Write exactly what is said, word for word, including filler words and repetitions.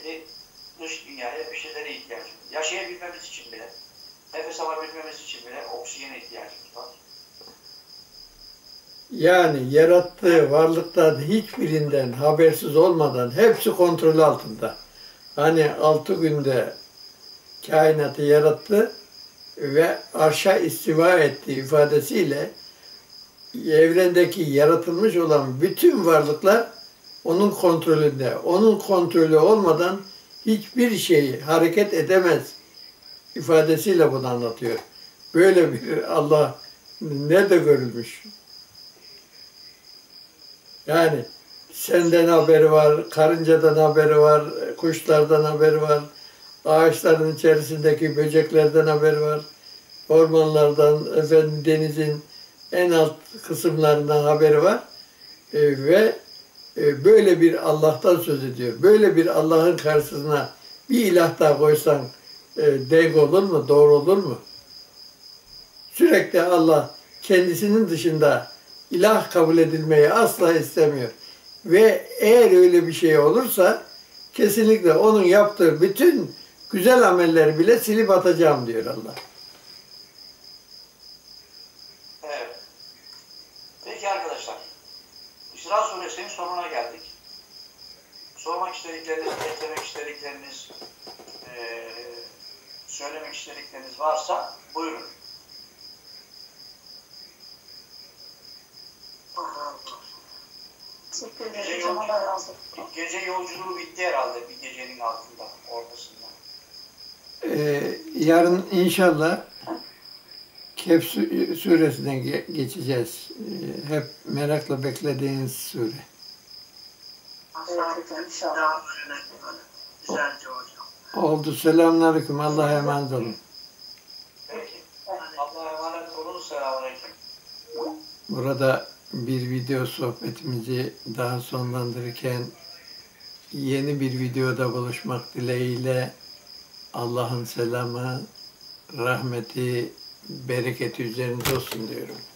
sürekli dış dünyaya bir şeylere ihtiyacımız var. Yaşayabilmemiz için bile, nefes alabilmemiz için bile oksijene ihtiyacımız var. Yani yarattığı varlıkların hiçbirinden habersiz olmadan hepsi kontrol altında. Hani altı günde kainatı yarattı ve arşa istiva etti ifadesiyle evrendeki yaratılmış olan bütün varlıklar onun kontrolünde. Onun kontrolü olmadan hiçbir şey hareket edemez ifadesiyle bunu anlatıyor. Böyle bir Allah nerede görülmüş? Yani senden haberi var, karıncadan haberi var, kuşlardan haberi var, ağaçların içerisindeki böceklerden haberi var, ormanlardan, efendim, denizin en alt kısımlarından haberi var. E, ve e, böyle bir Allah'tan söz ediyor. Böyle bir Allah'ın karşısına bir ilah daha koysan e, denk olur mu, doğru olur mu? Sürekli Allah kendisinin dışında ilah kabul edilmeyi asla istemiyor. Ve eğer öyle bir şey olursa kesinlikle onun yaptığı bütün güzel amelleri bile silip atacağım diyor Allah. Evet. Peki arkadaşlar, İsra Suresinin sonuna geldik. Sormak istedikleriniz, eklemek istedikleriniz, e, söylemek istedikleriniz varsa buyurun. Gece, yolcu, gece yolculuğu bitti herhalde bir gecenin altında, ortasında. Ee, yarın inşallah Kehf suresine geçeceğiz. Ee, hep merakla beklediğiniz sure. Evet, inşallah. Oldu. Selamünaleyküm. Allah'a emanet olun. Peki. Allah'a emanet olun. Selamünaleyküm. Burada bir video sohbetimizi daha sonlandırırken yeni bir videoda buluşmak dileğiyle Allah'ın selamı, rahmeti, bereketi üzerinize olsun diyorum.